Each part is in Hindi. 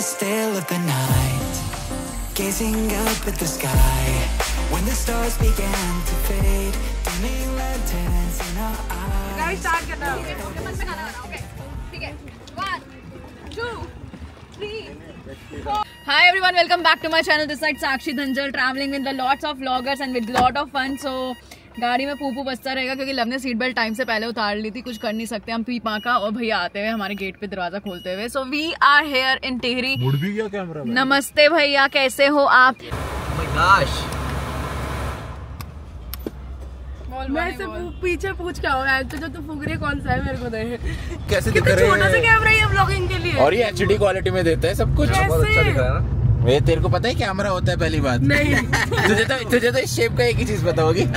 still of the night, gazing up at the sky, when the stars began to fade, dimming lanterns in our eyes. Guys, start करना है। ओके, मन पे गाना गाना। ओके, ठीक है। 1, 2, 3, 4. Hi everyone, welcome back to my channel. This side Sakshi Dhanjal, traveling with the lots of vloggers and with lot of fun. So गाड़ी में पूपू बजता रहेगा क्योंकि लव ने सीट बेल्ट टाइम से पहले उतार ली थी। कुछ कर नहीं सकते हम पी पा का। और भैया आते हुए हमारे गेट पे दरवाजा खोलते हुए। So we are here in Tehri. मुड़ भी गया कैमरा। नमस्ते भैया, कैसे हो आप? oh my gosh. मैं से पीछे पूछ क्या हो तो जो तू फूक रही है कौन सा है मेरे को दे। कैसे दिख रहे हैं? छोटा सा कैमरा है व्लॉगिंग के लिए और ये एचडी क्वालिटी में देता है सब कुछ। बहुत अच्छा दिख रहा है ना। वे तेरे को पता है कैमरा होता है पहली बात? नहीं। तुझे तो इस शेप का एक ही चीज पता होगी।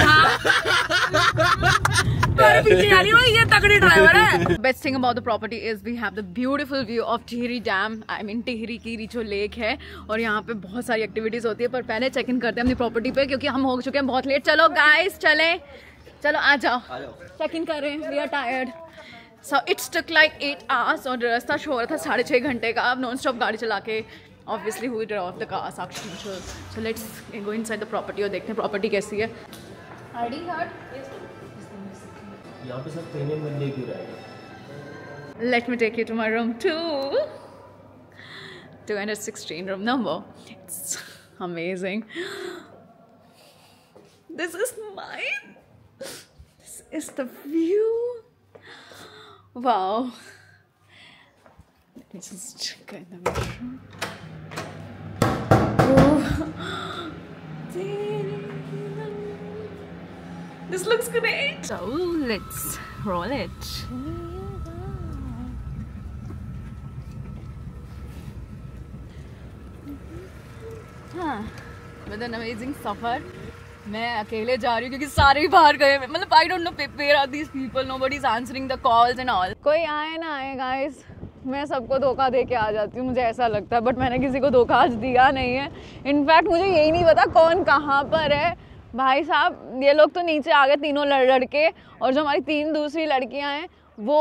ये तगड़ी ड्राइवर है। Best thing about the property is we have the beautiful view of Tihri Dam. I mean Tehri की जो लेक है और यहाँ पे बहुत सारी एक्टिविटीज होती है। पर पहले चेक इन करते हैं अपनी प्रॉपर्टी पे क्योंकि हम हो चुके हैं बहुत लेट। चलो गाइस चलें, चलो आ जाओ, चेक इन कर रहे हैं। We are tired. So it's took like 8 hours और रास्ता शो हो रहा था 6.5 घंटे का। अब नॉन स्टॉप गाड़ी चला के obviously we drove the car Sakshi. So let's go inside the property और देखते हैं प्रॉपर्टी कैसी है। ID card? यहाँ पे सब प्रीमियम बंदे क्यों रहेगा? Let me take you to my room too. 216 room number. It's amazing. This is mine. This is the view. Wow. Let me just check in the bedroom. This looks great. So let's roll it. With an amazing safar. मैं अकेले जा रही हूँ क्योंकि सारे ही बाहर गए। मतलब I don't know where are these people. Nobody is answering the calls and all. कोई आए ना आए guys, मैं सबको धोखा दे के आ जाती हूँ, मुझे ऐसा लगता है। बट मैंने किसी को धोखा आज दिया नहीं है। इनफैक्ट मुझे यही नहीं पता कौन कहाँ पर है। भाई साहब ये लोग तो नीचे आ गए तीनों लड़के, और जो हमारी 3 दूसरी लड़कियाँ हैं वो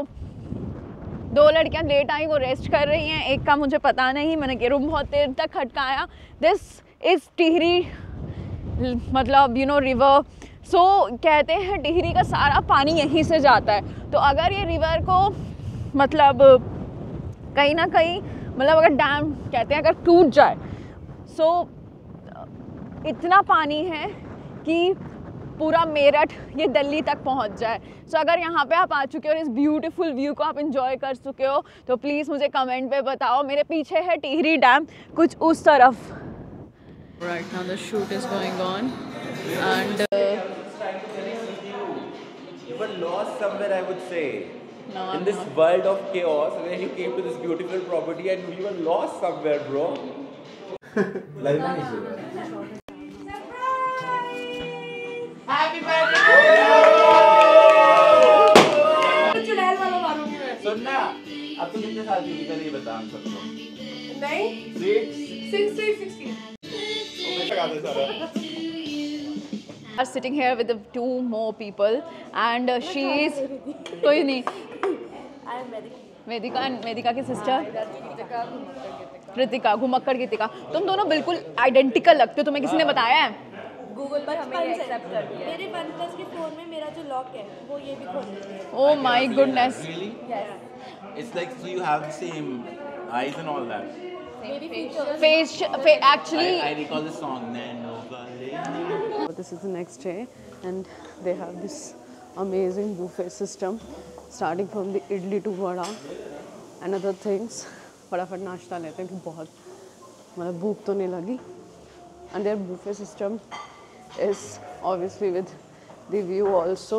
2 लड़कियाँ लेट आई, वो रेस्ट कर रही हैं। एक का मुझे पता नहीं, मैंने के रूम बहुत देर तक खटकाया। दिस इज़ टिहरी, मतलब यू नो रिवर। सो कहते हैं टिहरी का सारा पानी यहीं से जाता है। तो अगर ये रिवर को मतलब कहीं ना कहीं मतलब अगर डैम कहते हैं अगर टूट जाए, सो इतना पानी है कि पूरा मेरठ ये दिल्ली तक पहुंच जाए। सो अगर यहाँ पे आप आ चुके हो और इस ब्यूटीफुल व्यू को आप एंजॉय कर चुके हो तो प्लीज़ मुझे कमेंट पे बताओ। मेरे पीछे है टिहरी डैम कुछ उस तरफ। Right now the shoot is going on and you were lost somewhere, I would say. No, in this world of chaos, where you came to this beautiful property and you were lost somewhere, bro. Happy birthday! चुड़ैल वाला मारूंगी मैं। सुनना, अब तू कितने साल की थी पहले ये बता हम सबको। नहीं 16. are sitting here with the 2 more people and she is कोई नहीं, वेदिका की सिस्टर कृतिका, घुमक्कड़ कृतिका। तुम दोनों बिल्कुल आइडेंटिकल लगते हो। तुम्हें किसी ने बताया है? गूगल पर हमें एक्सेप्ट कर दिया। मेरे OnePlus के फोन में मेरा जो लॉक है वो ये भी खोल देती है। Oh my goodness. Really? Yes. It's like so you have the same eyes and all that. Face actually. I recall the song. This is the next day and they have this amazing buffet system starting from the idli to vada and other things. फटाफट नाश्ता लेते हैं कि बहुत मतलब भूख तो नहीं लगी। And their buffet system is obviously with the view also.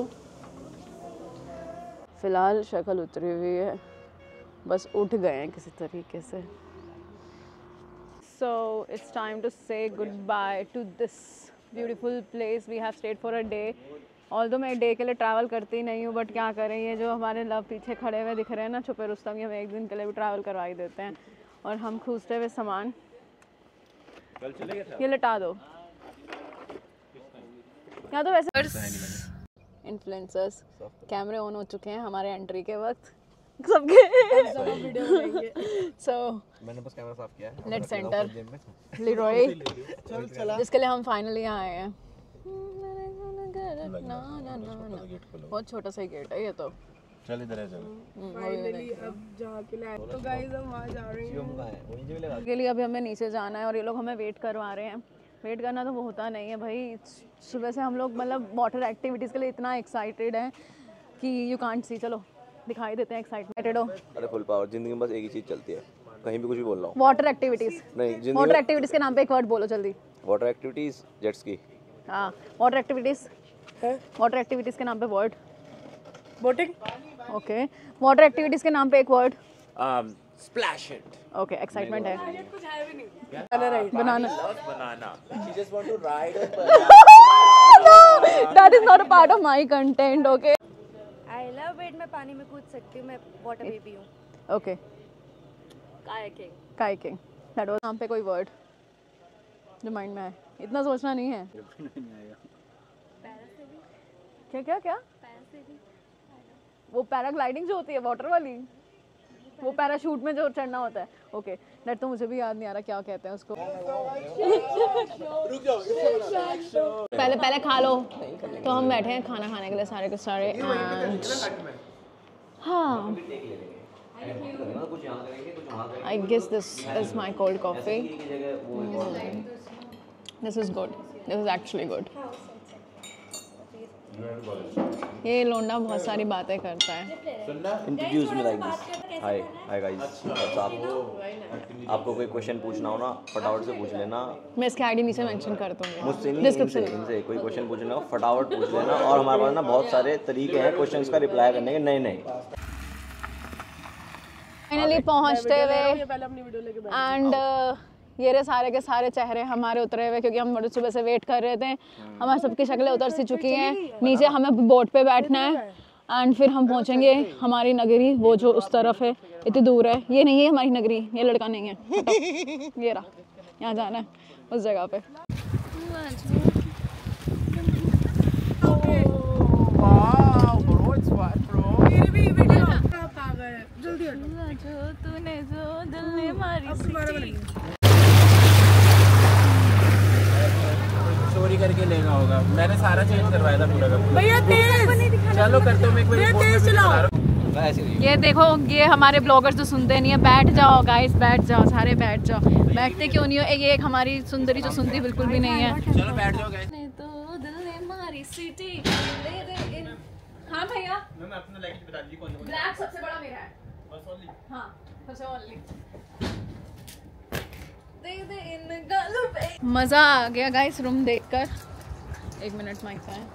फिलहाल शक्ल उतरी हुई है, बस उठ गए हैं किसी तरीके से। So it's time to say goodbye to this beautiful place. We have stayed for a day. Although मैं डे के लिए ट्रैवल करती नहीं हूँ, बट क्या करें, ये जो हमारे लव पीछे खड़े हुए दिख रहे हैं ना छुपे रुस्तम, ये हमें एक दिन के लिए भी ट्रैवल करवा ही देते हैं। और हम खूसते हुए सामान ये लटा दो। यहाँ तो वैसे इन्फ्लुएंसर्स कैमरे ऑन हो चुके हैं हमारे एंट्री के वक्त। सबके सो मैंने बस कैमरा साफ किया है। लेट्स एंटर लीरॉय, जिसके लिए हम फाइनली आए हैं। बहुत छोटा सा गेट है ये तो। चल इधर है, चल फाइनली अब जहाँ के लिए आए तो गाइस हम वहाँ जा रहे हैं। के लिए अभी हमें नीचे जाना है और ये लोग हमें वेट करवा रहे हैं। वेट करना तो वो होता नहीं है भाई, सुबह से हम लोग मतलब वाटर एक्टिविटीज़ के लिए इतना एक्साइटेड हैं कि यू कांट सी। चलो दिखाई देते हैं एक्साइटेड हो। अरे फुल पावर, जिंदगी में बस एक ही चीज़ चलती है, कहीं भी कुछ भी बोल रहा हूँ। वाटर एक्टिविटीज़ नहीं, वाटर एक्टिविटीज़ के नाम पे एक वर्ड बोलो जल्दी। Water activities, jet ski. हाँ वाटर एक्टिविटीज़, वाटर एक्टिविटीज़ के नाम पे word. Boating. Okay, water activities के नाम पे एक word. Splash it. Okay, excitement है। कुछ है भी नहीं। बनाना। बनाना। She just want to ride on banana. That is not a part of my content, okay? I love it. मैं पानी में कूद सकती हूँ, मैं वाटर बेबी हूँ। Okay. Kayaking. Kayaking. That was नाम पे कोई वर्ड जो माइंड में है। इतना सोचना नहीं है। क्या क्या क्या? वो पैराग्लाइडिंग जो होती है वाटर वाली, वो पैराशूट में जो चढ़ना होता है। ओके, दैट तो मुझे भी याद नहीं आ रहा क्या कहते हैं उसको। पहले पहले खा लो। तो हम बैठे हैं खाना खाने के लिए सारे के सारे। हाँ, I guess this is my cold coffee. This is good, this is actually good. ये लोंडा बहुत सारी बातें करता है। Introduce me like this. Hi hi guys, आपको कोई क्वेश्चन पूछना हो ना फटाफट से पूछ लेना। मैं इसके आईडी नीचे मेंशन कर दूंगी मुझसे नहीं, डिस्क्रिप्शन इनसे कोई क्वेश्चन पूछना हो फटाफट पूछ लेना। और हमारे पास ना बहुत सारे तरीके हैं क्वेश्चंस का रिप्लाई करने के, नए नए। फाइनली पहुंचते हुए पहले अपनी वीडियो लेके बैठ। एंड ये रहे सारे के सारे चेहरे हमारे उतरे हुए, क्योंकि हम बड़े सुबह से वेट कर रहे थे। हमारी सबकी शक्लें उतर सी चुकी हैं। नीचे हमें बोट पे बैठना है एंड फिर हम पहुंचेंगे हमारी नगरी, वो जो उस तरफ है, इतनी दूर है। ये नहीं है हमारी नगरी, ये लड़का नहीं है। ये रहा, यहाँ जाना है उस जगह पे। मेरी भी वीडियो पागल है, जल्दी हटो। तूने जो दिल ने मारी चोरी करके लेगा होगा। मैंने सारा चेंज करवाया था पूरा का पूरा। भैया तेज चलो करते हो, मैं एक बार तेज चलाओ। ये देखो, ये हमारे ब्लॉगर्स जो सुनते नहीं है, बैठ जाओ गाइस, बैठ जाओ, सारे बैठ जाओ। बैठते क्यों नहीं हो? ये एक हमारी सुंदरी जो सुनती बिल्कुल भी नहीं है। चलो बैठ जाओ गाइस। तो दिल ने मारी सिटी। हाँ भैया, मैं अपना लैंग्वेज बता दी कौन सा। ब्लैक सबसे बड़ा मेरा है। बस ओनली। हाँ, सबसे ओनली। मज़ा आ गया गाइस रूम देखकर। 1 मिनट माइक है।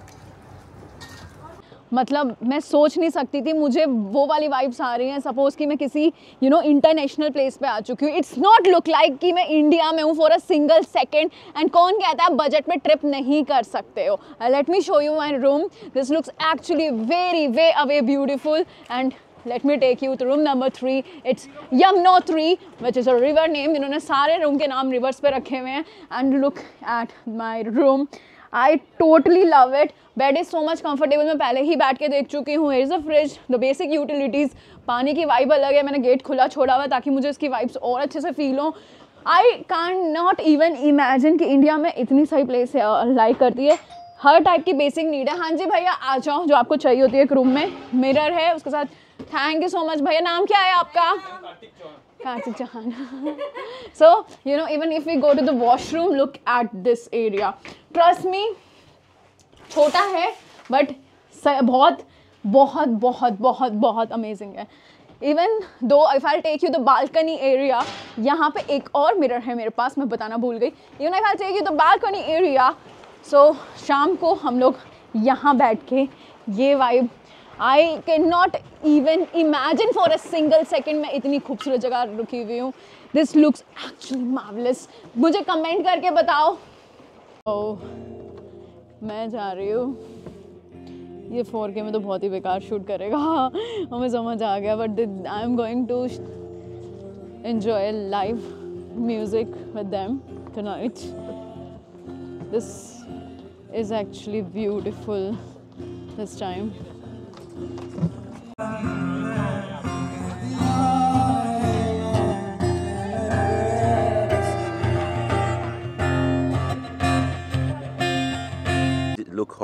मतलब मैं सोच नहीं सकती थी, मुझे वो वाली वाइब्स आ रही हैं सपोज कि मैं किसी इंटरनेशनल प्लेस पे आ चुकी हूँ। इट्स नॉट लुक लाइक कि मैं इंडिया में हूँ for a single second. And कौन कहता है बजट में ट्रिप नहीं कर सकते हो? Let me show you my room. This looks actually very way away beautiful and let me take you to room number 3. It's Yamunotri, which is a river name. इन्होंने सारे रूम के नाम रिवर्स पे रखे हुए हैं। And look at my room. I totally love it. Bed is so much comfortable. मैं पहले ही बैठ के देख चुकी हूँ। Here is a fridge, the basic utilities. पानी की वाइब अलग है। मैंने गेट खुला छोड़ा हुआ ताकि मुझे इसकी वाइब्स और अच्छे से फील हो। I can't even imagine कि इंडिया में इतनी सही प्लेस लाइक करती है। हर टाइप की बेसिक नीड है। हाँ जी भैया आ जाओ, जो आपको चाहिए होती है। एक रूम में मिरर है, उसके साथ थैंक यू सो मच भैया। नाम क्या है आपका? Kartik Chauhan. So even if we go to the washroom, look at this area. Trust me, छोटा है बट बहुत बहुत बहुत बहुत बहुत अमेजिंग है। Even though if I take you the balcony area, यहाँ पे एक और मिरर है मेरे पास, मैं बताना भूल गई। Even if I take you the balcony area, so शाम को हम लोग यहाँ बैठ के ये vibe, I can not even imagine for a single second मैं इतनी खूबसूरत जगह रुकी हुई हूँ। This looks actually marvellous. मुझे कमेंट करके बताओ। ओह, मैं जा रही हूँ। ये 4K में तो बहुत ही बेकार शूट करेगा, हमें समझ आ गया। But I am going to enjoy live music with them tonight. This is actually beautiful this time.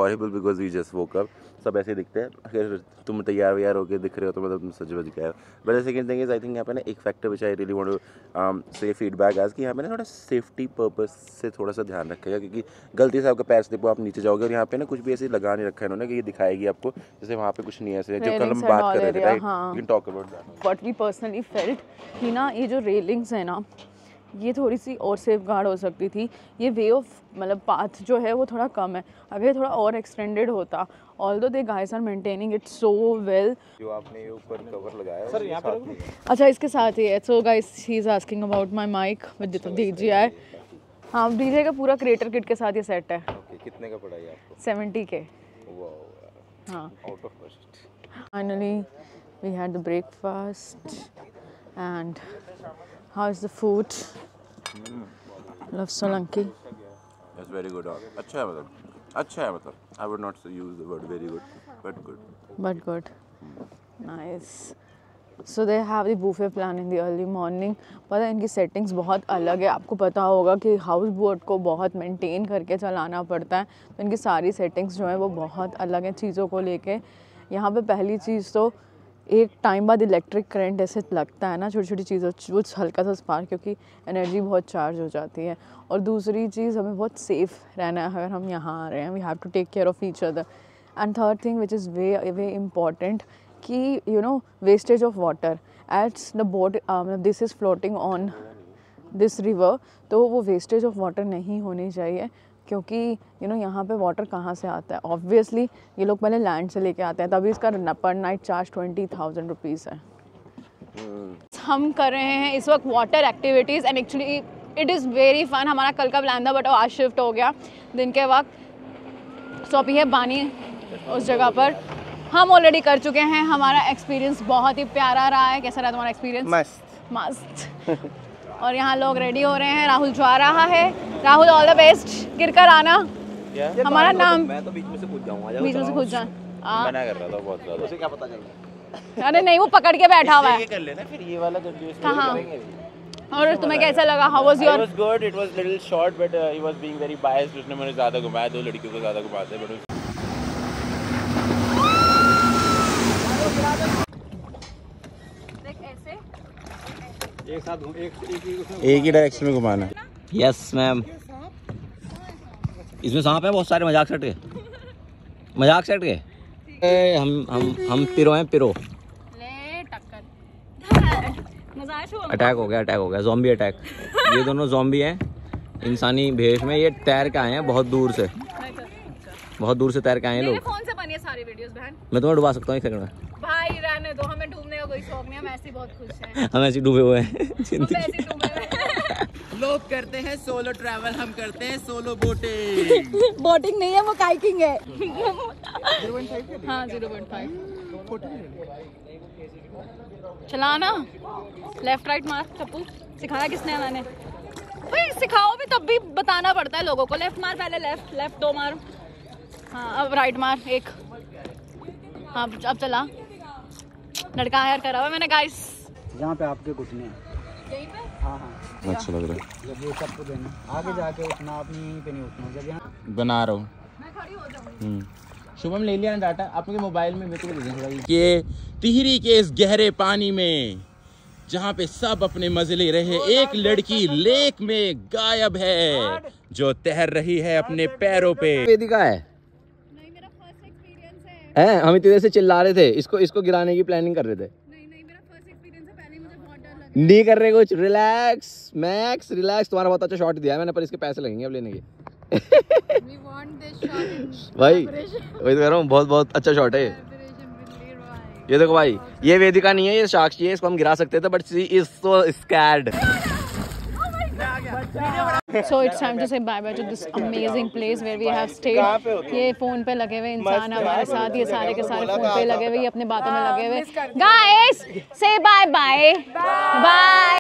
Horrible because we just woke up. सब ऐसे दिखते हैं, अगर तुम तैयार व्यार होकर दिख रहे हो तो मतलब तुम सच बच गए हो। But second thing is I think यहाँ पे ना एक factor which I really want to say feedback as कि यहाँ पे ना थोड़ा सेफ्टी पर्पस से थोड़ा सा ध्यान रखेगा, क्योंकि गलती से आपका पैर स्लिप हो आप नीचे जाओगे। और यहाँ पे ना कुछ भी ऐसे लगा नहीं रखा है इन्होंने कि ये दिखाएगी आपको, जैसे वहाँ पे कुछ नहीं है ऐसे जो कल हम बात कर रहे थे, right? You can talk about that. What we personally felt कि ना ये जो रेलिंग्स है ना ये थोड़ी सी और सेफ गार्ड हो सकती थी। ये वे ऑफ मतलब पाथ जो है वो थोड़ा कम है, अगर ये थोड़ा और एक्सटेंडेड होता। Although they guys are maintaining it so well. जो आपने ये ऊपर कवर लगाया सर यहाँ पे अच्छा इसके साथ ही है। So guys he is asking about my mic with DJI। हाँ DJI का पूरा क्रिएटर किट के साथ ये सेट है। ओके, कितने का पड़ा ये आपको? 70K। वाओ, हाँ out of budget. Finally we had the breakfast and how is the food? Luv Solanki. That's very good. अच्छा है मतलब, अच्छा है मतलब। I would not use the word very good, but good. But good. Nice. So they have the buffet plan in the early morning. पता है इनकी सेटिंग्स बहुत अलग है। आपको पता होगा कि हाउस बोट को बहुत मेंटेन करके चलाना पड़ता है, तो इनकी सारी सेटिंग्स जो है वो बहुत अलग हैं चीज़ों को लेके। यहाँ पे पहली चीज़ तो एक टाइम बाद इलेक्ट्रिक करंट ऐसे लगता है ना छोटी छोटी चीज़ों वो हल्का सा स्पार्क, क्योंकि एनर्जी बहुत चार्ज हो जाती है। और दूसरी चीज़ हमें बहुत सेफ़ रहना है अगर हम यहाँ आ रहे हैं। We have to take care of each other. And third thing which is way important that you know wastage of water at the boat, this is floating on this river, तो वो वेस्टेज ऑफ वाटर नहीं होनी चाहिए, क्योंकि यू नो यहाँ पे वाटर कहाँ से आता है? ऑब्वियसली ये लोग पहले लैंड से लेके आते हैं, तभी इसका पर नाइट चार्ज 20,000 रुपीज़ है। हम कर रहे हैं इस वक्त water activities and actually it is very fun. हमारा कल का प्लान था बट आज शिफ्ट हो गया दिन के वक्त। सो अभी है बानी उस जगह पर हम ऑलरेडी कर चुके हैं। हमारा एक्सपीरियंस बहुत ही प्यारा रहा है। कैसा रहा तुम्हारा एक्सपीरियंस? मस्त मस्त। और यहाँ लोग रेडी हो रहे हैं, राहुल जा रहा है। राहुल ऑल द बेस्ट, गिर कर आना। हमारा नाम मैं तो बीच में से कूद जाऊंगा। बीच में से कूद जा। मना कर रहा था बहुत ज़्यादा। उसे क्या पता चलता? अरे नहीं वो पकड़ के बैठा हुआ है। ये कर लेना फिर ये वाला जो कहाँ? और तुम्हें कैसा लगा? How was your? It was good. It was little short, but he was being very biased. उसने मुझे ज़्यादा घुमाया, दो लड़कियों को ज़्यादा घुमाते हैं, but एक ही डायरेक्शन में घुमाना। Yes ma'am. इसमें सांप है बहुत सारे। मजाक सेट के, मजाक सेट के। हम पिरो हैं, पिरो। ले टक्कर। अटैक हो गया ज़ॉम्बी अटैक। ये दोनों ज़ॉम्बी हैं इंसानी भेष में। ये तैर के आए हैं बहुत दूर से तैर के आए हैं लोग। फोन से बनी है सारी वीडियोस बहन। मैं तुम्हें डुबा सकता हूँ 1 सेकंड में। भाई रहने दो, हमें डूबने का कोई शौक नहीं है, हम ऐसे ही बहुत खुश हैं। हम ऐसे डूबे हुए हैं हम ऐसे ही डूबे हुए हैं। लोग करते हैं सोलो ट्रैवल, हम करते हैं सोलो बोटिंग। बोटिंग नहीं है वो काइकिंग है। हाँ 0.5 चलाना। लेफ्ट राइट मार चप्पू। सिखाया किसने? मैंने। भाई सिखाओ भी तब भी बताना पड़ता है लोगों को। लेफ्ट मार पहले, लेफ्ट 2 मार। हाँ अब राइट मार 1। हाँ अब चला। लड़का हायर करा हुआ मैंने गाइस। जहाँ पे आपके घुटने हैं यहीं पे। हाँ हाँ अच्छा लग रहा है। जब ये सबको देना आगे जाके उठना, आप यहीं पे नहीं उठना। जब यहाँ बना रहा हूँ। मैं खड़ी हो जाऊंगी। शुभम ले लिया ना डाटा आपके मोबाइल में? मेरे को दे दें कि टिहरी के इस गहरे पानी में जहाँ पे सब अपने मजे ले रहे, एक लड़की लेक में गायब है जो तैर रही है अपने पैरों पे। वेदिका है। नहीं मेरा फर्स्ट एक्सपीरियंस है। हम इतने से चिल्ला रहे थे, इसको गिराने की प्लानिंग कर रहे थे। नहीं मेरा फर्स्ट एक्सपीरियंस है। पहले मुझे बहुत डर लगा। नहीं कर रहे कुछ। Relax Max, relax. तुम्हारा बहुत अच्छा शॉट दिया है मैंने, पर इसके पैसे लगेंगे अब लेने के। We want this shot in भाई वही तो कह रहा हूँ, बहुत अच्छा शॉट है ये। collaboration with Leroy. ये देखो भाई, ये वेदिका नहीं है, ये साक्षी है। इसको हम गिरा सकते थे but she is so scared. So it's time to say bye bye to this amazing place where we have stayed. ये फोन पे लगे हुए इंसान हमारे साथ, ये सारे के सारे फोन पे लगे हुए, ये अपने बातों में लगे हुए। Guys, say bye bye. Bye.